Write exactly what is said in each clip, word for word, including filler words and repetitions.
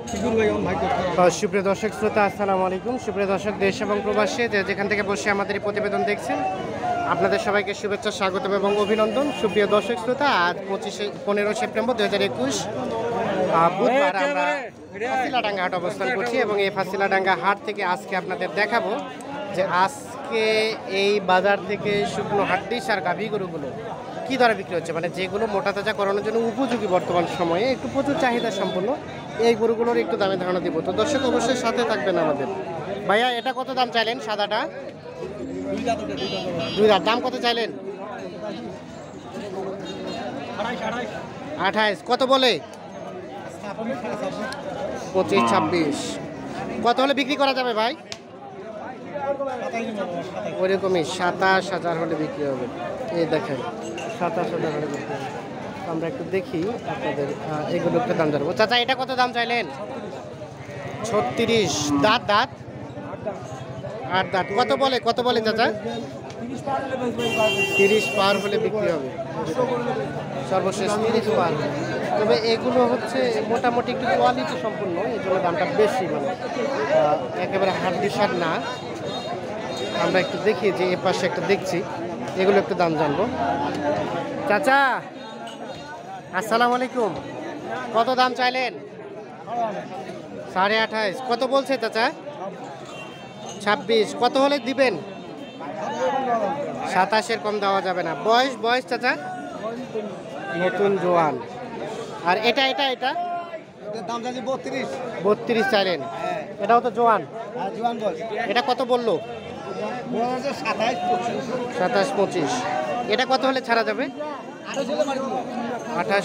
সুপ্রিয় দর্শক শ্রোতা, আসসালামু আলাইকুম। সুপ্রিয় দর্শক, দেশ এবং প্রবাসে যে যেখান থেকে বসে আমাদের এই প্রতিবেদন দেখছেন, আপনাদের সবাইকে শুভেচ্ছা, স্বাগতম এবং অভিনন্দন। সুপ্রিয় দর্শক শ্রোতা, আজ পঁচিশে পনেরো সেপ্টেম্বর দু হাজার একুশ বুধবার আমরা ফাঁসিলাডাঙ্গা হাট অবস্থান করছি এবং এই ফাঁসিলাডাঙ্গা হাট থেকে আজকে আপনাদের দেখাবো যে আজকে এই বাজার থেকে শুকনো হাড্ডিস আর গাভী গরুগুলো কী দরে বিক্রি হচ্ছে, মানে যেগুলো মোটা তাজা করানোর জন্য উপযোগী বর্তমান সময়ে একটু প্রচুর চাহিদা সম্পন্ন এই গরুগুলোর একটু দামে ধারণা দিব। তো দর্শক অবশ্যই সাথে থাকবেন আমাদের। ভাইয়া, এটা কত দাম চাইলেন? সাদাটা দুই দাম দাম কত চাইলেন? আঠাইশ। কত বলে? পঁচিশ ছাব্বিশ। কত হলে বিক্রি করা যাবে ভাই? ওইরকমই সাতাশ হাজার হলে বিক্রি হবে। এই দেখেন, সাতাশ হাজার হলে বিক্রি হবে। আমরা একটু দেখি আপনাদের এগুলো একটু দাম জানবো। চাচা, এটা কত দাম চাইলেন? ছত্রিশ। দাঁত দাঁত আট দাঁত। কত বলে কত বলে চাচা? তিরিশ পার হলে বিক্রি হবে, সর্বশেষ তিরিশ পার। তবে এগুলো হচ্ছে মোটামুটি একটু কোয়ালিটি সম্পূর্ণ, এই জন্য দামটা বেশি, মানে একেবারে হাড্ডি সার না। আমরা একটু দেখি যে এ পাশে একটা দেখছি, এগুলো একটু দাম জানবো। চাচা আসসালামু আলাইকুম, কত দাম চাইলেন? সাড়ে আঠাইশ। কত বলছে চাচা? ছাব্বিশ। কত হলে দিবেন? সাতাশের কম দেওয়া যাবে না। বয়স বয়স চাচা? নতুন জোয়ান। আর এটা এটা এটা দাম চাইছি বত্রিশ। বত্রিশ চাইলেন? এটাও তো জোয়ান। এটা কত বললো? সাতাশ পঁচিশ। এটা কত হলে ছাড়া যাবে? আঠাশ।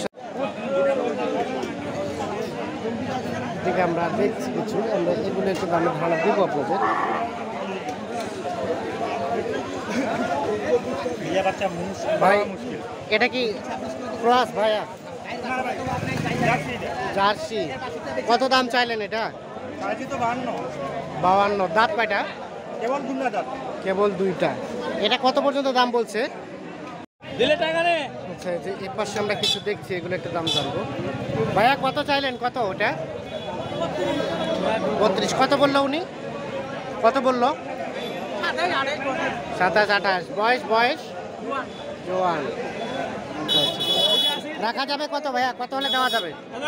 থেকে আমরা দেখছি কিছু, আমরা এগুলো একটু দামে ধারণা দিব আপনাদের। ভাই, এটা কি ক্রস ভাইয়া? জার্সি। কত দাম চাইলেন এটা? বাউান্ন। দাঁত কয়টা? কেবল দুইটা। এটা কত পর্যন্ত দাম বলছে? আচ্ছা, যে এর পাশে আমরা কিছু দেখছি, এগুলো একটা দাম জানবো। ভাইয়া কত চাইলেন? কত ওটা? বত্রিশ। কত বললো উনি? কত বললো? সাতাশ আঠাশ। বয়স বয়স জোয়ান। রাখা যাবে কত ভাইয়া? কত হলে দেওয়া যাবে?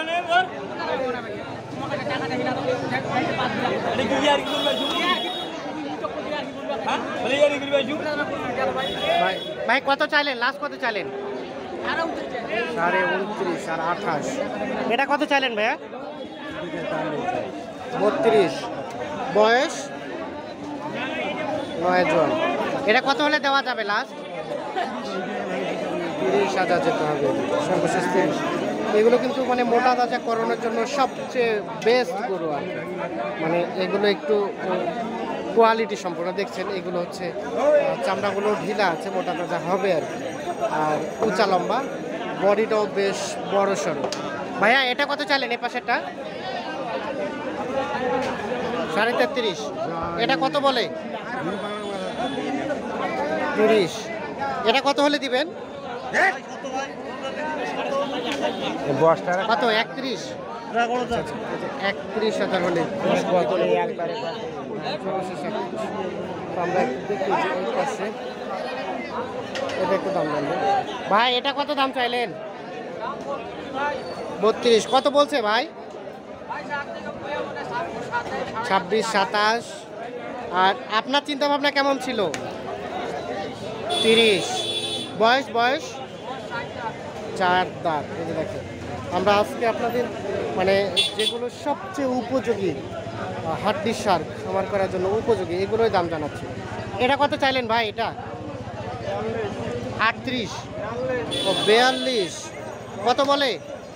ভাই কত চাইলেন? লাস্ট কত চাইলেন? সাড়ে উনত্রিশ আর আঠাশ। এটা কত চাইলেন ভাইয়া? বত্রিশ। বয়স নয় জন। এটা কত হলে দেওয়া যাবে লাস্ট? তিরিশ হাজার যেতে হবে, সর্বশেষ তিরিশ। এগুলো কিন্তু মানে মোটা তাজা করানোর জন্য সবচেয়ে বেস্ট গরু আর কি। মানে এগুলো একটু কোয়ালিটি সম্পূর্ণ। দেখছেন এগুলো হচ্ছে চামড়াগুলো ঢিলা আছে, মোটা তাজা হবে আর কি। আর উঁচা লম্বা, বডিটাও বেশ বড় সড়ো। ভাইয়া এটা কত চাইলেন? এ পাশেরটা সাড়ে তেত্রিশ। এটা কত বলে? তিরিশ। এটা কত হলে দিবেন? কত? একত্রিশ। একত্রিশ হাজার হলে আমরা দেখি যে এই পাশে এটা একটু দাম জানবো। ভাই এটা কত দাম চাইলেন? বত্রিশ। কত বলছে ভাই? ছাব্বিশ সাতাশ। আর আপনার চিন্তা ভাবনা কেমন ছিল? তিরিশ। বয়স বয়স চার দাঁত। এই যে দেখেন, আমরা আজকে আপনাদের মানে যেগুলো সবচেয়ে উপযোগী হাড্ডির সার খামার করার জন্য উপযোগী, এগুলোই দাম জানাচ্ছি। এটা কত চাইলেন ভাই? এটা আটত্রিশ ও বিয়াল্লিশ। কত বলে?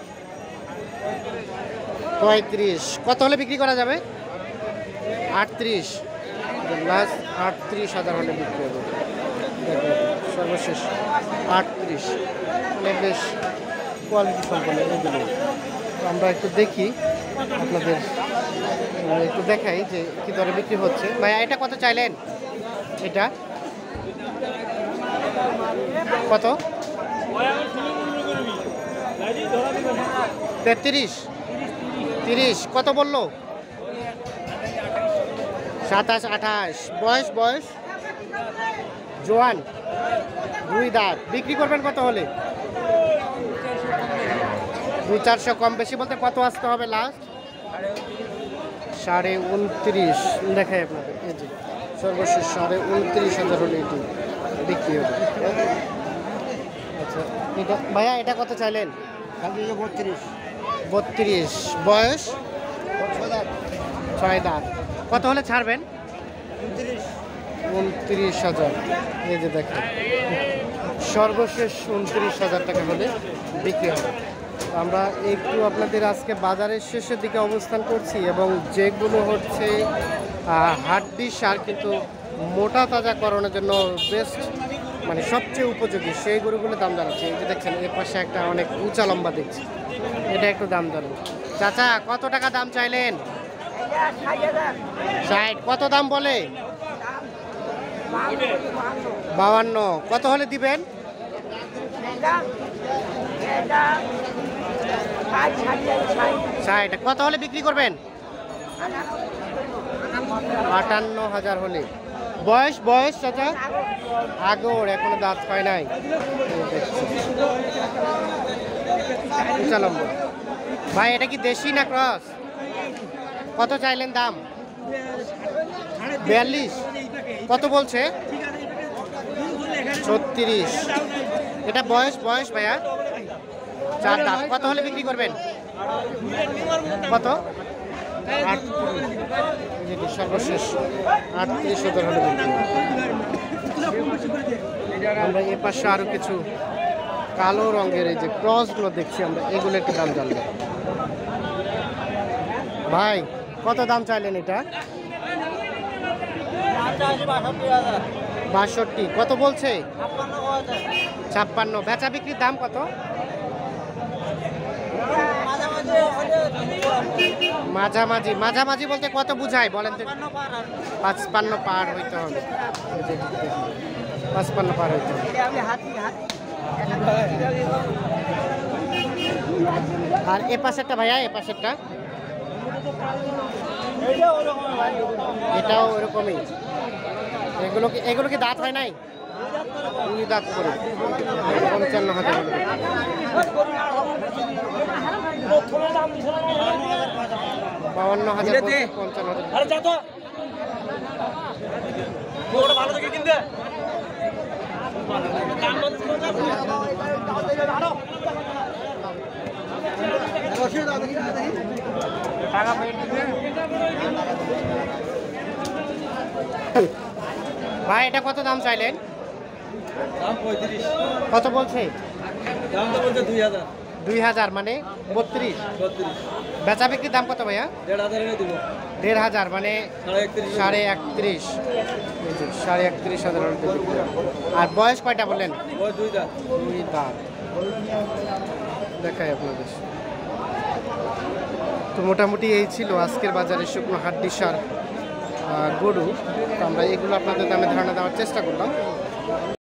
পঁয়ত্রিশ। কত হলে বিক্রি করা যাবে? আটত্রিশ। লাস্ট আটত্রিশ হাজার হলে বিক্রি হবে। দেখবেন সর্বশেষ আটত্রিশ। মানে বেশ কোয়ালিটি সম্পন্ন এগুলো। আমরা একটু দেখি আপনাদের, একটু দেখাই যে কী দরে বিক্রি হচ্ছে। ভাইয়া এটা কত চাইলেন? এটা কত? তেত্রিশ। তিরিশ কত বললো? সাতাশ আঠাশ। বয়স বয়স জোয়ান, দুই দাঁত। বিক্রি করবেন কত হলে? দুই চারশো কম বেশি বলতে কত আসতে হবে লাস্ট? সাড়ে উনত্রিশ। দেখাই আপনাদের, এই যে সর্বশেষ সাড়ে উনত্রিশ হাজার হলে এটি বিক্রি হবে। আচ্ছা এটা ভাইয়া এটা কত চাইলেন? বত্রিশ। বত্রিশ। বয়স ছয় দাঁত। কত হলে ছাড়বেন? উনত্রিশ। উনত্রিশ হাজার। এই যে দেখেন সর্বশেষ উনত্রিশ হাজার টাকা হলে বিক্রি হবে। আমরা একটু আপনাদের আজকে বাজারের শেষের দিকে অবস্থান করছি এবং যেগুলো হচ্ছে হাড্ডি সার কিন্তু মোটা তাজা করানোর জন্য বেস্ট মানে সবচেয়ে উপযোগী সেই গরুগুলো দাম জানাচ্ছি। এই যে দেখছেন এর পাশে একটা অনেক উঁচা লম্বা দেখছি, এটা একটু দাম জানবো। চাচা কত টাকা দাম চাইলেন? ষাট। কত দাম বলে? বাউান্ন। কত হলে দিবেন? ষাট। কত হলে বিক্রি করবেন? আটান্ন হাজার হলে। বয়স বয়স চাচা আগর, এখনো দাঁত হয় নাই। উঁচা লম্বা। ভাই এটা কি দেশি না ক্রস? কত চাইলেন দাম? বিয়াল্লিশ। কত বলছে? ছত্রিশ। এটা বয়স বয়স ভাইয়া চার দাঁত। কত হলে বিক্রি করবেন? কত? সর্বশেষ আটত্রিশ হাজার হলে বিক্রি। আমরা এ পাশে আরো কিছু কালো রঙের এই যে ক্রসগুলো দেখছি আমরা, এগুলো একটু দাম জানবো। ভাই কত দাম চাইলেন এটা? বাষট্টি। কত বলছে? ছাপ্পান্ন। বেচা বিক্রির দাম কত? মাঝামাঝি। মাঝামাঝি বলতে কত বুঝায় বলেন তো? পাঁচপান্ন পার হইতে হবে। পাঁচপান্ন পার হইতে হবে। আর এ পাশেরটা ভাইয়া, এ পাশেরটা এটাও ওরকমই। এগুলো কি এগুলো কি দাঁত হয় নাই? দুই দাঁত করে পঞ্চান্ন হাজার। বাউান্ন হাজার পঞ্চান্ন হাজার। ভাই এটা কত দাম চাইলেন? কত বলছে? দুই হাজার মানে বত্রিশ। বেচা বিক্রির দাম কত ভাইয়া? দেড় হাজার মানে সাড়ে একত্রিশ। সাড়ে একত্রিশ হাজার। আর বয়স কয়টা বললেন? দুই দাঁত। দেখাই আপনাদের। তো মোটামুটি এই ছিল আজকের বাজারে শুকনো হাড্ডি সার গরু। তো আমরা এগুলো আপনাদের দামে ধারণা দেওয়ার চেষ্টা করলাম।